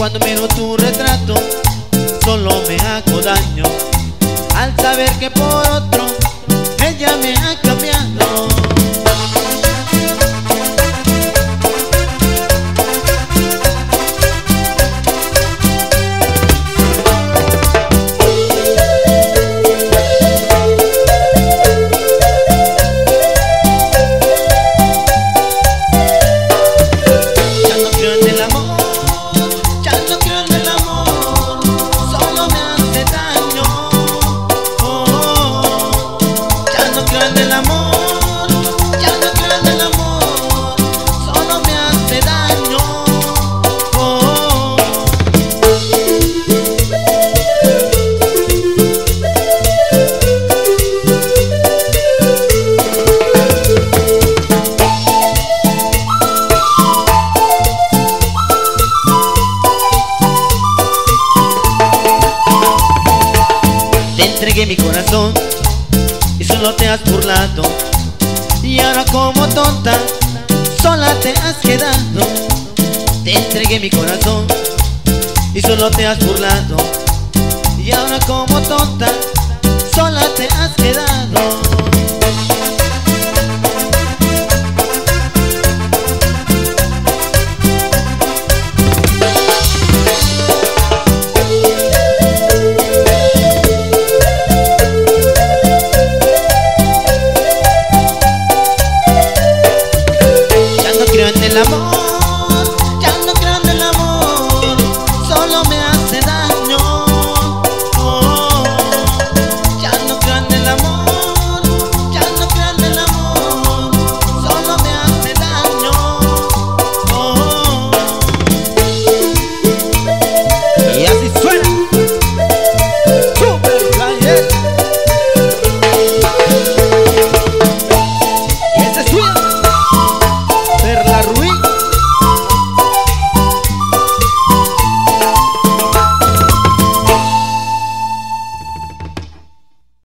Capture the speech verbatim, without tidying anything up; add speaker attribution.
Speaker 1: Cuando miro tu retrato solo me hago daño al saber que por otro ella me ha cambiado.
Speaker 2: Te entregué mi corazón y solo te has burlado, y ahora como tonta sola te has quedado. Te entregué mi corazón y solo te has burlado, y ahora como tonta sola te has quedado.
Speaker 1: El amor